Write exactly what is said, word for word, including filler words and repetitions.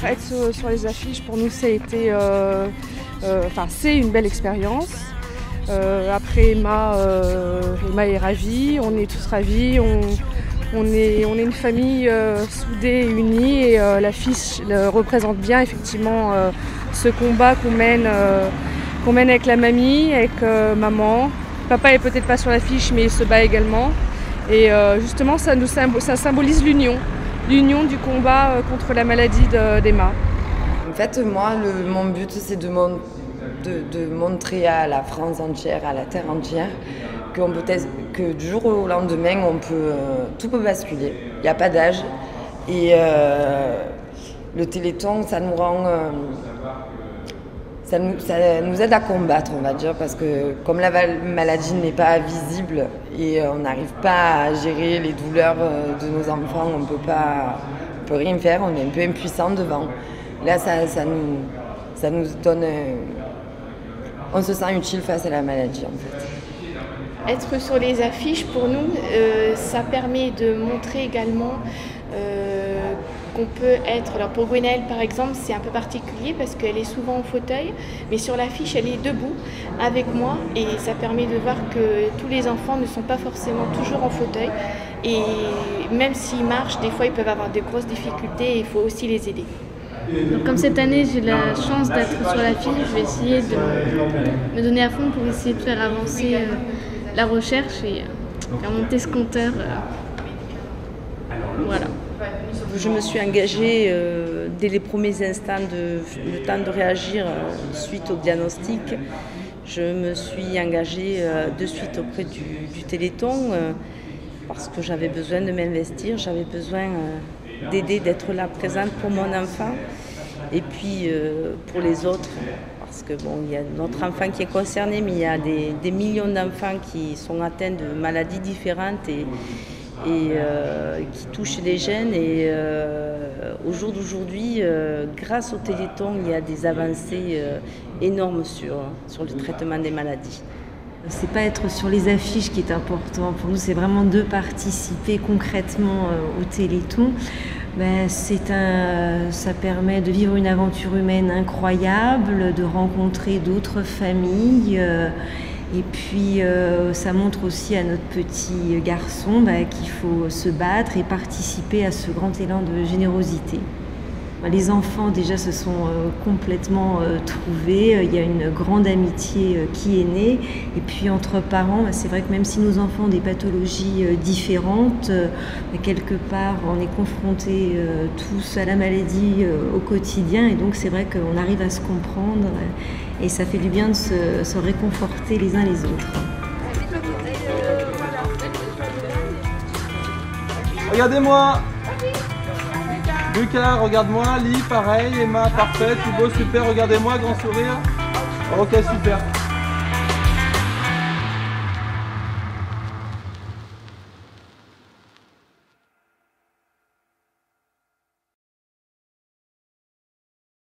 être sur, sur les affiches, pour nous, ça a été, euh, euh, enfin, c'est une belle expérience. Euh, après, Emma, euh, Emma est ravie, on est tous ravis. On, on, est, on est une famille euh, soudée et unie, et euh, l'affiche représente bien effectivement euh, ce combat qu'on mène, euh, qu'on mène avec la mamie, avec euh, maman. Papa est peut-être pas sur l'affiche, mais il se bat également. Et euh, justement, ça, nous, ça symbolise l'union, l'union du combat euh, contre la maladie d'Emma. En fait, moi, le, mon but, c'est de, mon, de, de montrer à la France entière, à la terre entière, qu'on peut que du jour au lendemain, on peut, euh, tout peut basculer. Il n'y a pas d'âge. Et euh, le Téléthon, ça nous rend... Euh, ça, nous, ça nous aide à combattre, on va dire, parce que comme la maladie n'est pas visible et euh, on n'arrive pas à gérer les douleurs de nos enfants, on peut pas, on peut rien faire, on est un peu impuissant devant. Là, ça, ça, nous, ça nous donne... Euh, on se sent utile face à la maladie, en fait. Être sur les affiches, pour nous, euh, ça permet de montrer également euh, qu'on peut être... Alors pour Gwenaëlle, par exemple, c'est un peu particulier parce qu'elle est souvent en fauteuil, mais sur l'affiche, elle est debout avec moi et ça permet de voir que tous les enfants ne sont pas forcément toujours en fauteuil. Et même s'ils marchent, des fois, ils peuvent avoir de grosses difficultés et il faut aussi les aider. Donc, comme cette année j'ai la chance d'être sur l'affiche, je vais essayer de me donner à fond pour essayer de faire avancer euh, la recherche et euh, faire monter ce compteur. Euh, voilà. Je me suis engagée euh, dès les premiers instants, de, le temps de réagir euh, suite au diagnostic. Je me suis engagée euh, de suite auprès du, du Téléthon euh, parce que j'avais besoin de m'investir, j'avais besoin euh, d'aider, d'être là présente pour mon enfant et puis euh, pour les autres. Parce que bon, il y a notre enfant qui est concerné, mais il y a des, des millions d'enfants qui sont atteints de maladies différentes et, et euh, qui touchent les jeunes. Et euh, au jour d'aujourd'hui, euh, grâce au Téléthon, il y a des avancées euh, énormes sur, sur le traitement des maladies. C'est pas être sur les affiches qui est important. Pour nous, c'est vraiment de participer concrètement euh, au Téléthon. Ben, c'est un, ça permet de vivre une aventure humaine incroyable, de rencontrer d'autres familles. Euh, et puis, euh, ça montre aussi à notre petit garçon ben, qu'il faut se battre et participer à ce grand élan de générosité. Les enfants déjà se sont euh, complètement euh, trouvés, il y a une grande amitié euh, qui est née et puis entre parents, c'est vrai que même si nos enfants ont des pathologies euh, différentes, euh, quelque part on est confrontés euh, tous à la maladie euh, au quotidien et donc c'est vrai qu'on arrive à se comprendre et ça fait du bien de se, se réconforter les uns les autres. Regardez-moi! Lucas, regarde-moi, Lee, pareil, Emma, parfait, Thibaut, super, regardez-moi, grand sourire. Ok, super.